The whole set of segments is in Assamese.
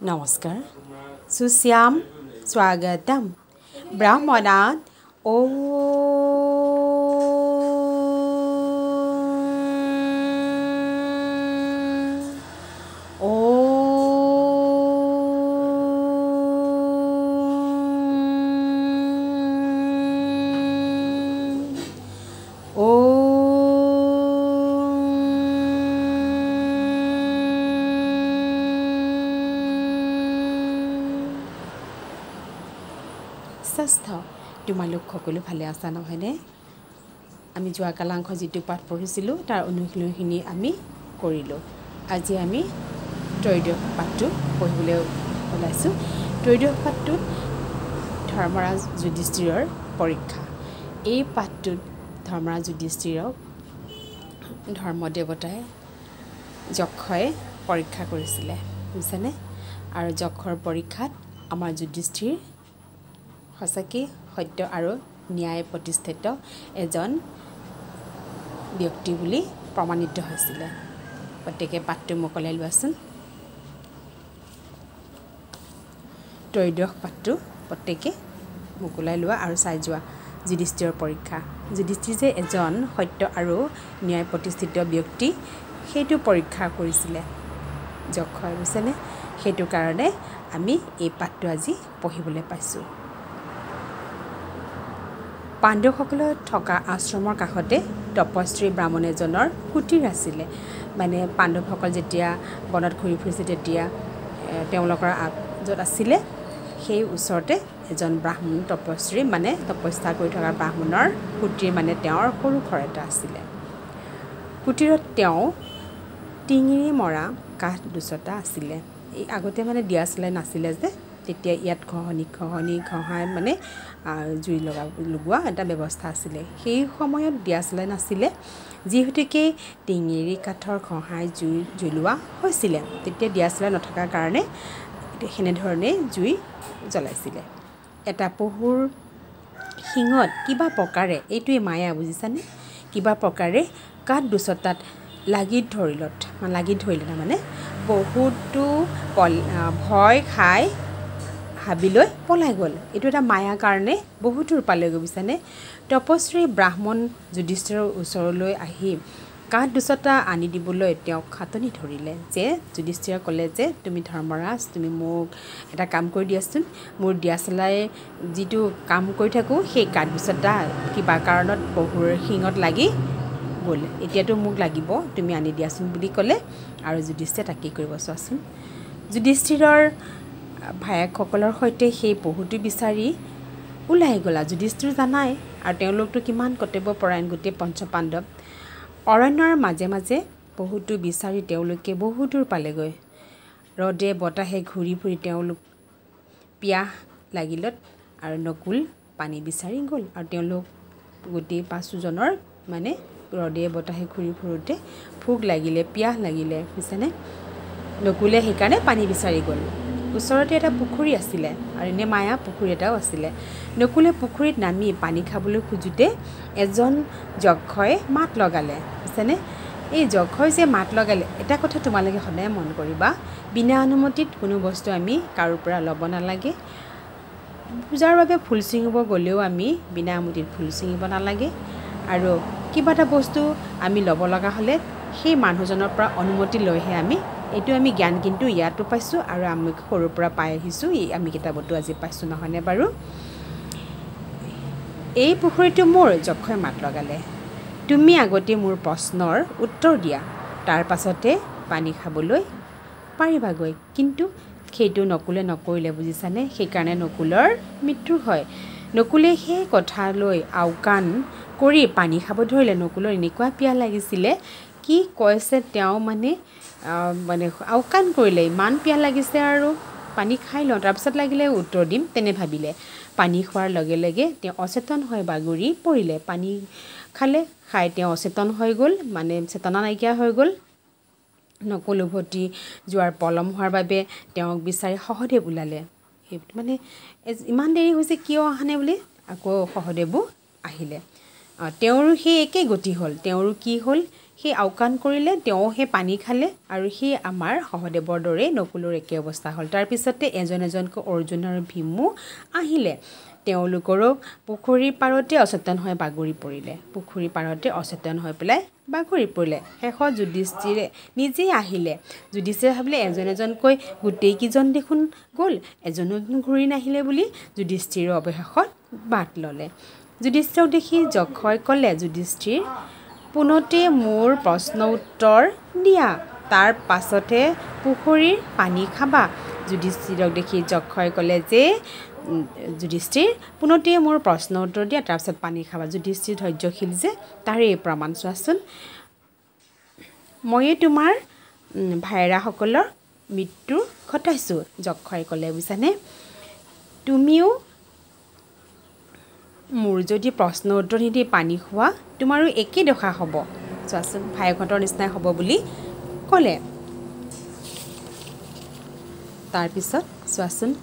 नमस्कार सुश्याम स्वागतम ब्राह्मणात् স্বাস্থ্য তোমালোক সকলো ভালে আছা নহয়নে আমি যোৱা কালাংশ যেটো পাঠ পঢ়িছিলো তাৰ অনুশীলনখিনি আমি কৰিলো আজি আমি ত্ৰয়োদশ পাঠটো পঢ়িবলৈ ওলাইছো ত্ৰয়োদশ পাঠটো ধৰ্মৰাজ যুধিষ্ঠিৰৰ পৰীক্ষা এই পাঠটোত ধৰ্মৰাজ যুধিষ্ঠিৰক ধৰ্মদেৱতাই যক্ষই পৰীক্ষা কৰিছিলে বুজিছানে আৰু যক্ষৰ পৰীক্ষাত আমাৰ যুধিষ্ঠিৰ সঁচাকৈ সত্য আৰু ন্যায় প্ৰতিষ্ঠিত এজন ব্যক্তি বুলি প্ৰমাণিত হৈছিলে প্ৰত্যেকে পাঠটো মোকলাই লোৱাচোন ত্ৰয়োদশ পাঠটো প্ৰত্যেকে মোকলাই লোৱা আৰু চাই যোৱা যুধিষ্ঠিৰৰ পৰীক্ষা যুধিষ্ঠিৰ যে এজন সত্য আৰু ন্যায় প্ৰতিষ্ঠিত ব্যক্তি সেইটো পৰীক্ষা কৰিছিলে যক্ষই বুজিছেনে সেইটো কাৰণে আমি এই পাঠটো আজি পঢ়িবলৈ পাইছোঁ পাণ্ডৱসকলৰ থকা আশ্ৰমৰ কাষতে তপস্বী ব্ৰাহ্মণ এজনৰ কুটিৰ আছিলে মানে পাণ্ডৱসকল যেতিয়া বনত ঘূৰি ফুৰিছে তেতিয়া তেওঁলোকৰ য'ত আছিলে সেই ওচৰতে এজন ব্ৰাহ্মণ তপস্বী মানে তপস্যা কৰি থকা ব্ৰাহ্মণৰ কুটিৰ মানে তেওঁৰ সৰু ঘৰ এটা আছিলে কুটিৰত তেওঁ টিঙিৰি মৰা কাঠ দুচটা আছিলে এই আগতে মানে দিয়া চলাই নাছিলে যে তেতিয়া ইয়াত ঘঁহাই মানে জুই লগোৱা এটা ব্যৱস্থা আছিলে সেই সময়ত দিয়া চলাই নাছিলে যিহেতুকে টিঙিৰি কাঠৰ ঘঁহাই জুই জ্বলোৱা হৈছিলে তেতিয়া দিয়া চলাই নথকাৰ কাৰণে সেনেধৰণে জুই জ্বলাইছিলে এটা পহুৰ শিঙত কিবা প্ৰকাৰে এইটোৱে মায়া বুজিছানে কিবা প্ৰকাৰে কাঠ দুচটাত লাগি ধৰিলে তাৰমানে বহুতো ভয় খাই হাবিলৈ পলাই গ'ল এইটো এটা মায়াৰ কাৰণে বহুতো ৰূপালৈ গৈছানে তপস্বী ব্ৰাহ্মণ যুধিষ্ঠিৰৰ ওচৰলৈ আহি কাঠ দুচটা আনি দিবলৈ তেওঁক খাটনি ধৰিলে যে যুধিষ্ঠিৰে ক'লে যে তুমি ধৰ্মৰাজ তুমি মোক এটা কাম কৰি দিয়াচোন মোৰ দিয়া চলাই যিটো কাম কৰি থাকোঁ সেই কাঠ দুচটা কিবা কাৰণত পহুৰ শিঙত লাগি গ'ল এতিয়াতো মোক লাগিব তুমি আনি দিয়াচোন বুলি ক'লে আৰু যুধিষ্ঠিৰে তাকে কৰিব চোৱাচোন যুধিষ্ঠিৰৰ ভায়েকসকলৰ সৈতে সেই পহুটো বিচাৰি ওলাই গ'লা যুধিষ্ঠিৰ জানাই আৰু তেওঁলোকতো কিমান কৰ্তব্যপৰায়ণ গোটেই পঞ্চপাণ্ডৱ অৰণ্যৰ মাজে মাজে পহুটো বিচাৰি তেওঁলোকে বহু দূৰ পালেগৈ ৰদে বতাহে ঘূৰি ফুৰি তেওঁলোক পিয়াহ লাগিলত আৰু নকুল পানী বিচাৰি গ'ল আৰু তেওঁলোক গোটেই পাঁচোজনৰ মানে ৰদে বতাহে ঘূৰি ফুৰোঁতে ভোক লাগিলে পিয়াহ লাগিলে বুজিছেনে নকুলে সেইকাৰণে পানী বিচাৰি গ'ল ওচৰতে এটা পুখুৰী আছিলে আৰু এনে মায়া পুখুৰী এটাও আছিলে নকুলে পুখুৰীত নামি পানী খাবলৈ খোজোতে এজন যক্ষই মাত লগালে বুজিছেনে এই যক্ষই যে মাত লগালে এটা কথা তোমালোকে সদায় মন কৰিবা বিনা অনুমতিত কোনো বস্তু আমি কাৰোৰ পৰা ল'ব নালাগে পূজাৰ বাবে ফুল ছিঙিব গ'লেও আমি বিনা অনুমতিত ফুল ছিঙিব নালাগে আৰু কিবা এটা বস্তু আমি ল'ব লগা হ'লে সেই মানুহজনৰ পৰা অনুমতি লৈহে আমি এইটো আমি জ্ঞান কিন্তু ইয়াতো পাইছোঁ আৰু আমি সৰুৰ পৰা পাই আহিছোঁ আমি কিতাপতো আজি পাইছোঁ নহয়নে বাৰু এই পুখুৰীটো মোৰ যক্ষই মাত লগালে তুমি আগতে মোৰ প্ৰশ্নৰ উত্তৰ দিয়া তাৰ পাছতে পানী খাবলৈ পাৰিবাগৈ কিন্তু সেইটো নকুলে নকৰিলে বুজিছানে সেইকাৰণে নকুলৰ মৃত্যু হয় নকুলে সেই কথালৈ আওকাণ কৰি পানী খাব ধৰিলে নকুলৰ এনেকুৱা পিয়াহ লাগিছিলে কি কৈছে তেওঁ মানে আওকাণ কৰিলে ইমান পিয়াহ লাগিছে আৰু পানী খাই লওঁ তাৰপিছত লাগিলে উত্তৰ দিম তেনে ভাবিলে পানী খোৱাৰ লগে লগে তেওঁ অচেতন হৈ বাগৰি পৰিলে পানী খাই তেওঁ অচেতন হৈ গ'ল মানে চেতনা নাইকিয়া হৈ গ'ল নকুল উভতি যোৱাৰ পলম হোৱাৰ বাবে তেওঁক বিচাৰি সহদেৱ ওলালে মানে ইমান দেৰি হৈছে কিয় অহা নাই বুলি আকৌ সহদেৱো আহিলে তেওঁৰো সেই একে গতি হ'ল তেওঁৰো কি হ'ল সেই আওকাণ কৰিলে তেওঁ সেই পানী খালে আৰু সেই আমাৰ সহদেৱৰ দৰে নকুলৰ একে অৱস্থা হ'ল তাৰপিছতে এজনকৈ অৰ্জুন আৰু ভীমো আহিলে তেওঁলোকৰো পুখুৰীৰ পাৰতে অচেতন হৈ বাগৰি পৰিলে পুখুৰীৰ পাৰতে অচেতন হৈ পেলাই বাগৰি পৰিলে শেষত যুধিষ্ঠিৰে নিজেই আহিলে যুধিষ্ঠিৰে ভাবিলে এজনকৈ গোটেইকেইজন দেখোন গ'ল এজনো ঘূৰি নাহিলে বুলি যুধিষ্ঠিৰৰ অৱশেষত বাট ল'লে যুধিষ্ঠিৰক দেখি যক্ষই ক'লে যুধিষ্ঠিৰ পুনতে মোৰ প্ৰশ্ন উত্তৰ দিয়া তাৰ পাছতহে পুখুৰীৰ পানী খাবা যুধিষ্ঠিৰক দেখি যক্ষই ক'লে যে যুধিষ্ঠিৰ পুনতে মোৰ প্ৰশ্ন উত্তৰ দিয়া তাৰপিছত পানী খাবা যুধিষ্ঠিৰ ধৈৰ্যশীল যে তাৰে প্ৰমাণ চোৱাচোন ময়ে তোমাৰ ভাইৰাসকলৰ মৃত্যু ঘটাইছোঁ যক্ষই ক'লে বুজিছানে তুমিও মোৰ যদি প্ৰশ্ন উত্তৰ নিদি পানী খোৱা তোমাৰো একেই দশা হ'ব চোৱাচোন ভাইহঁতৰ নিচিনাই হ'ব বুলি ক'লে তাৰপিছত চোৱাচোন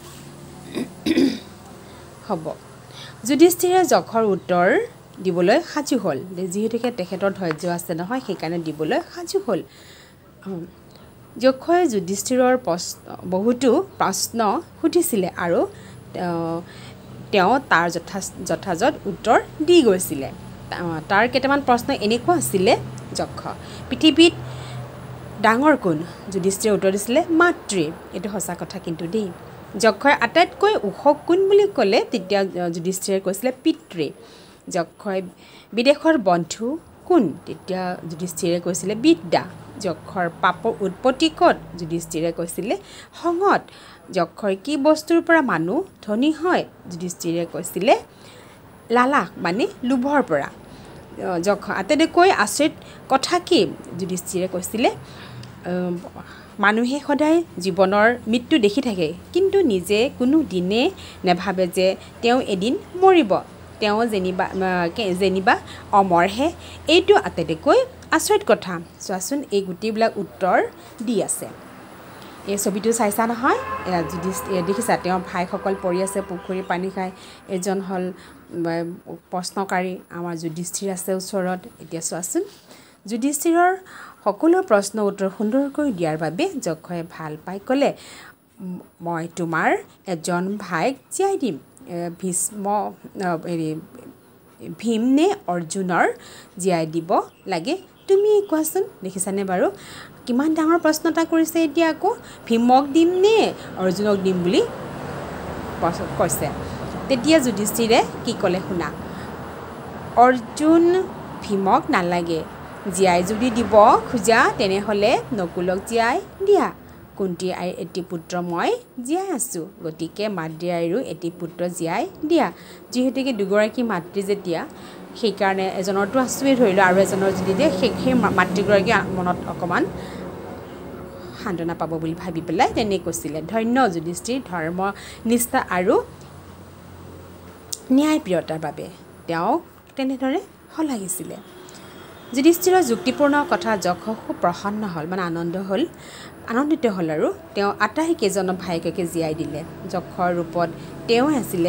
হ'ব যুধিষ্ঠিৰে যক্ষৰ উত্তৰ দিবলৈ সাজু হ'ল যিহেতুকে তেখেতৰ ধৈৰ্য আছে নহয় সেইকাৰণে দিবলৈ সাজু হ'ল যক্ষই যুধিষ্ঠিৰৰ বহুতো প্ৰশ্ন সুধিছিলে আৰু তেওঁ তাৰ যথাযথ উত্তৰ দি গৈছিলে তাৰ কেইটামান প্ৰশ্ন এনেকুৱা আছিলে যক্ষ পৃথিৱীত ডাঙৰ কোন যুধিষ্ঠিৰে উত্তৰ দিছিলে মাতৃ এইটো সঁচা কথা কিন্তু দেই যক্ষই আটাইতকৈ ওখ কোন বুলি ক'লে তেতিয়া যুধিষ্ঠিৰে কৈছিলে পিতৃ যক্ষই বিদেশৰ বন্ধু কোন তেতিয়া যুধিষ্ঠিৰে কৈছিলে বিদ্যা যক্ষৰ পাপৰ উৎপত্তি ক'ত যুধিষ্ঠিৰে কৈছিলে খঙত যক্ষৰ কি বস্তুৰ পৰা মানুহ ধনী হয় যুধিষ্ঠিৰে কৈছিলে লালাস মানে লোভৰ পৰা যক্ষ আটাইতকৈ আচৰিত কথা কি যুধিষ্ঠিৰে কৈছিলে মানুহে সদায় জীৱনৰ মৃত্যু দেখি থাকে কিন্তু নিজে কোনো দিনে নেভাবে যে তেওঁ এদিন মৰিব তেওঁ যেনিবা অমৰহে এইটো আটাইতকৈ আচৰিত কথা চোৱাচোন এই গোটেইবিলাক উত্তৰ দি আছে এই ছবিটো চাইছা নহয় দেখিছা তেওঁৰ ভাইসকল পৰি আছে পুখুৰীৰ পানী খাই এজন হ'ল প্ৰশ্নকাৰী আমাৰ যুধিষ্ঠিৰ আছে ওচৰত এতিয়া চোৱাচোন যুধিষ্ঠিৰৰ সকলো প্ৰশ্ন উত্তৰ সুন্দৰকৈ দিয়াৰ বাবে যক্ষই ভাল পাই ক'লে মই তোমাৰ এজন ভাইক জীয়াই দিম ভীম নে অৰ্জুনৰ জীয়াই দিব লাগে তুমি কোৱাচোন দেখিছানে বাৰু কিমান ডাঙৰ প্ৰশ্ন এটা কৰিছে এতিয়া আকৌ ভীমক দিম নে অৰ্জুনক দিম বুলি কৈছে তেতিয়া যুধিষ্ঠিৰে কি ক'লে শুনা অৰ্জুন ভীমক নালাগে জীয়াই যদি দিব খোজা তেনেহ'লে নকুলক জীয়াই দিয়া কুন্তি আইৰ এটি পুত্ৰ মই জীয়াই আছোঁ গতিকে মাতৃ আইৰো এটি পুত্ৰ জীয়াই দিয়া যিহেতুকে দুগৰাকী মাতৃ যেতিয়া সেইকাৰণে এজনৰতো আছোৱেই ধৰি লওঁ আৰু এজনৰ যদি দিয়ে সেই মাতৃগৰাকী মনত অকণমান সান্তনা পাব বুলি ভাবি পেলাই তেনে কৈছিলে ধন্য যুধিষ্ঠিৰ ধৰ্ম নিষ্ঠা আৰু ন্যায়প্ৰিয়তাৰ বাবে তেওঁক তেনেদৰে শলাগিছিলে যুধিষ্ঠিৰৰ যুক্তিপূৰ্ণ কথা যক্ষ খুব প্ৰসন্ন হ'ল মানে আনন্দিত হ'ল আৰু তেওঁ আটাইকেইজনৰ ভাইককে জীয়াই দিলে যক্ষৰ ৰূপত তেওঁ আছিলে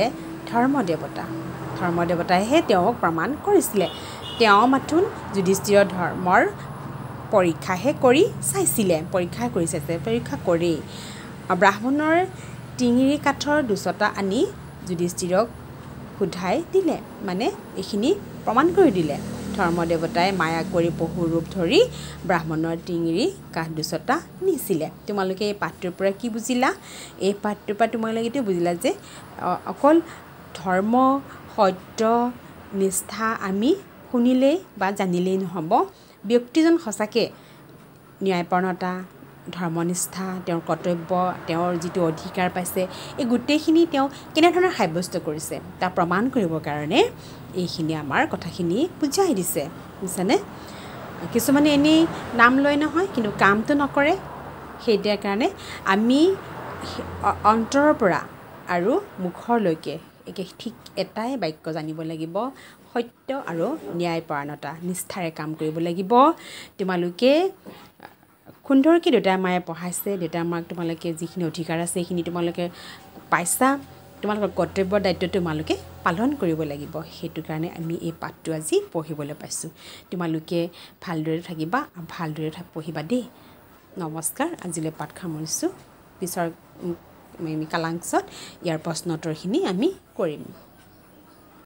ধৰ্মদেৱতাইহে তেওঁক প্ৰমাণ কৰিছিলে তেওঁ মাথোন যুধিষ্ঠিৰৰ ধৰ্মৰ পৰীক্ষাহে কৰি চাইছিলে পৰীক্ষা কৰি ব্ৰাহ্মণৰ টিঙিৰি কাঠৰ দুচটা আনি যুধিষ্ঠিৰক সোধাই দিলে মানে এইখিনি প্ৰমাণ কৰি দিলে ধৰ্মদেৱতাই মায়া কৰি পহু ৰূপ ধৰি ব্ৰাহ্মণৰ টিঙিৰি কাঠ দুচটা নিছিলে তোমালোকে এই পাঠটোৰ পৰা কি বুজিলা এই পাঠটোৰ পৰা তোমালোকে এইটো বুজিলা যে অকল ধৰ্ম সত্য নিষ্ঠা আমি শুনিলেই বা জানিলেই নহ'ব ব্যক্তিজন সঁচাকৈ ন্যায়পৰণতা ধৰ্মনিষ্ঠা তেওঁৰ কৰ্তব্য তেওঁৰ যিটো অধিকাৰ পাইছে এই গোটেইখিনি তেওঁ কেনেধৰণে সাব্যস্ত কৰিছে তাৰ প্ৰমাণ কৰিবৰ কাৰণে এইখিনি আমাৰ কথাখিনি বুজাই দিছে বুজিছানে কিছুমানে এনেই নাম লয় নহয় কিন্তু কামটো নকৰে সেইটোৰ কাৰণে আমি অন্তৰৰ পৰা আৰু মুখৰলৈকে ঠিক এটাই বাক্য জানিব লাগিব সত্য আৰু ন্যায়পৰায়ণতা নিষ্ঠাৰে কাম কৰিব লাগিব তোমালোকে সুন্দৰকৈ দেউতাই মায়ে পঢ়াইছে দেউতাই মাক তোমালোকে যিখিনি অধিকাৰ আছে সেইখিনি তোমালোকে পাইছা তোমালোকৰ কৰ্তব্যৰ দায়িত্ব তোমালোকে পালন কৰিব লাগিব সেইটো কাৰণে আমি এই পাঠটো আজি পঢ়িবলৈ পাইছোঁ তোমালোকে ভালদৰে থাকিবা ভালদৰে পঢ়িবা দেই নমস্কাৰ আজিলৈ পাঠ সামৰিছোঁ পিছৰ কালাংশত ইয়াৰ প্ৰশ্নোত্তৰখিনি আমি কৰিম